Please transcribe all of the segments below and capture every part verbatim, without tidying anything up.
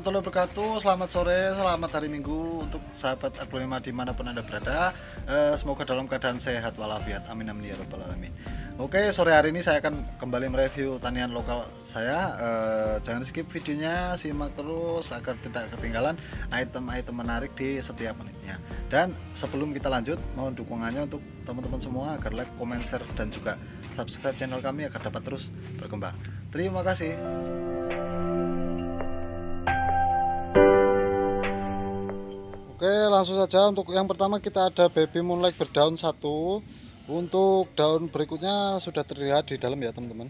warahmatullahi wabarakatuh. Selamat sore, selamat hari Minggu untuk sahabat aglonema dimanapun Anda berada. Eh, semoga dalam keadaan sehat walafiat. Amin amin ya rabbal alamin. Oke, sore hari ini saya akan kembali mereview tanian lokal saya. Eh, jangan skip videonya, simak terus agar tidak ketinggalan item-item menarik di setiap menitnya. Dan sebelum kita lanjut, mohon dukungannya untuk teman-teman semua agar like, comment, share, dan juga subscribe channel kami agar dapat terus berkembang. Terima kasih. Oke, langsung saja. Untuk yang pertama kita ada baby moonlight berdaun satu. Untuk daun berikutnya sudah terlihat di dalam ya teman-teman.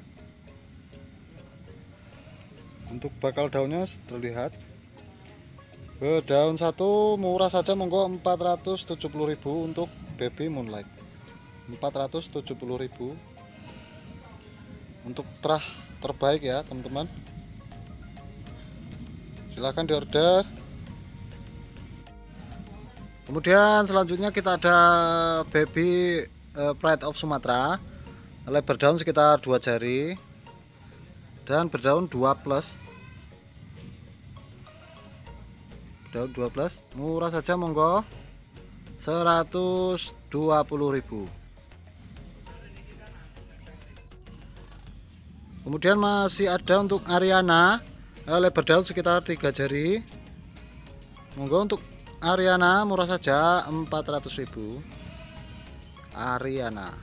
Untuk bakal daunnya terlihat. Daun satu murah saja, monggo empat ratus tujuh puluh ribu untuk baby moonlight. empat ratus tujuh puluh ribu untuk terah terbaik ya teman-teman. Silahkan diorder. Kemudian selanjutnya kita ada baby uh, Pride of Sumatera, lebar daun sekitar dua jari dan berdaun dua plus. Daun dua plus, murah saja monggo seratus dua puluh ribu. Kemudian masih ada untuk Ariana, uh, lebar daun sekitar tiga jari. Monggo untuk Ariana murah saja empat ratus ribu. Ariana.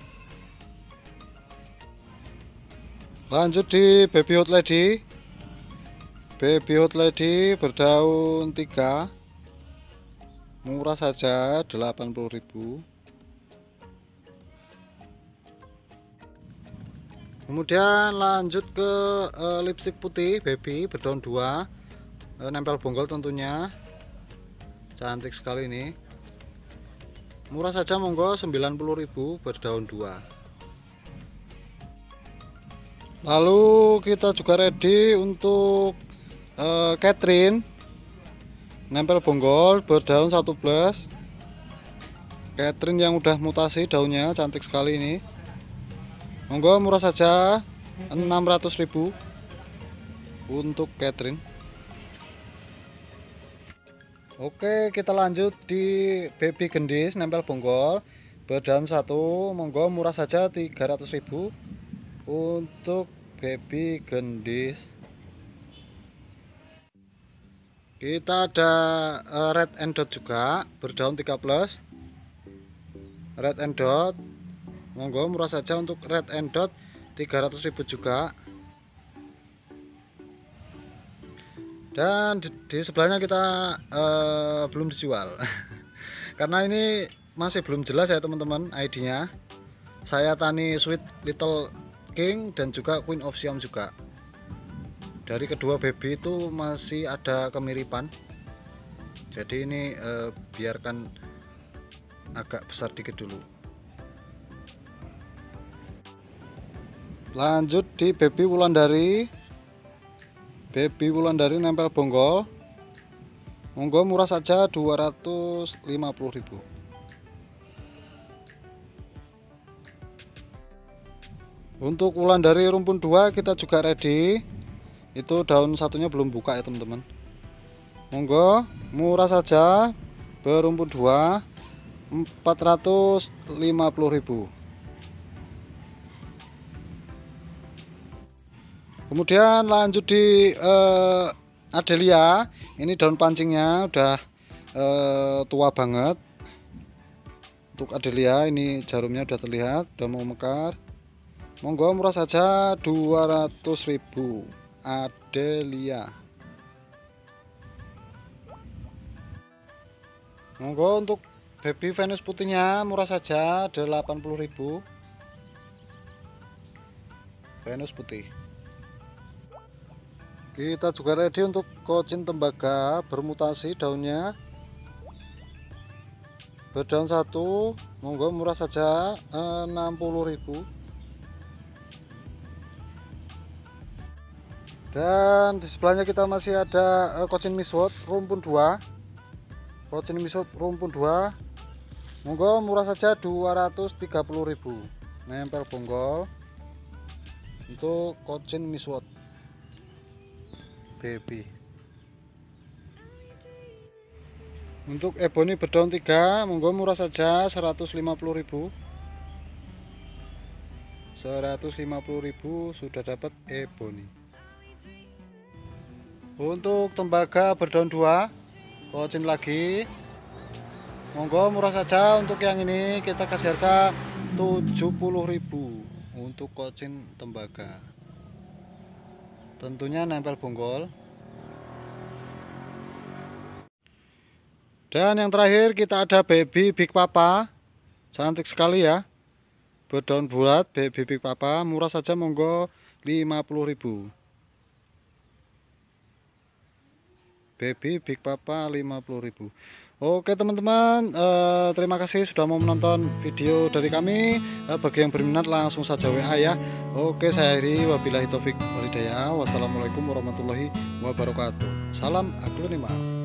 Lanjut di baby hot lady. Baby hot lady berdaun tiga. Murah saja delapan puluh ribu. Kemudian lanjut ke uh, lipstick putih baby berdaun dua. Uh, nempel bonggol tentunya. Cantik sekali ini. Murah saja monggo sembilan puluh ribu berdaun dua. Lalu kita juga ready untuk uh, Catherine nempel bonggol berdaun satu plus. Catherine yang udah mutasi daunnya cantik sekali ini. Monggo murah saja enam ratus ribu untuk Catherine. Oke, kita lanjut di baby gendis nempel bonggol berdaun satu, monggo murah saja tiga ratus ribu untuk baby gendis. Kita ada red and dot juga berdaun tiga plus. Red and dot, monggo murah saja untuk red and dot tiga ratus ribu juga. Dan di, di sebelahnya kita uh, belum dijual karena ini masih belum jelas ya teman-teman I D-nya. Saya tani Sweet Little King dan juga Queen of Siam juga. Dari kedua baby itu masih ada kemiripan. Jadi ini uh, biarkan agak besar dikit dulu. Lanjut di baby Wulandari. Baby Wulandari nempel bonggol, monggo murah saja dua ratus lima puluh ribu. Untuk Wulandari rumpun dua kita juga ready. Itu daun satunya belum buka ya teman-teman. Monggo murah saja berumpun dua empat ratus lima puluh ribu. Kemudian lanjut di uh, Adelia. Ini daun pancingnya udah uh, tua banget. Untuk Adelia ini jarumnya udah terlihat, udah mau mekar. Monggo murah saja dua ratus ribu Adelia. Monggo untuk baby Venus putihnya murah saja delapan puluh ribu. Venus putih. Kita juga ready untuk kocin tembaga bermutasi daunnya berdaun satu, monggo murah saja enam puluh ribu. Dan di sebelahnya kita masih ada kocin miswot rumpun dua. Kocin miswot rumpun dua, monggo murah saja dua ratus tiga puluh ribu. Nempel bonggol untuk kocin miswot baby. Untuk ebony berdaun tiga monggo murah saja seratus lima puluh ribu. seratus lima puluh ribu sudah dapat ebony. Untuk tembaga berdaun dua kocin lagi monggo murah saja. Untuk yang ini kita kasih harga tujuh puluh ribu untuk kocin tembaga, tentunya nempel bonggol. Dan yang terakhir kita ada baby big papa, cantik sekali ya, berdaun bulat. Baby big papa murah saja monggo lima puluh ribu. Baby big papa lima puluh ribu. Oke teman-teman, eh, terima kasih sudah mau menonton video dari kami. eh, Bagi yang berminat langsung saja W A ya. Oke, saya akhiri, wabillahi taufik walhidayah. Wassalamualaikum warahmatullahi wabarakatuh. Salam aglonema.